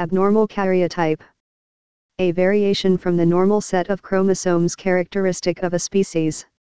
Abnormal karyotype. A variation from the normal set of chromosomes characteristic of a species.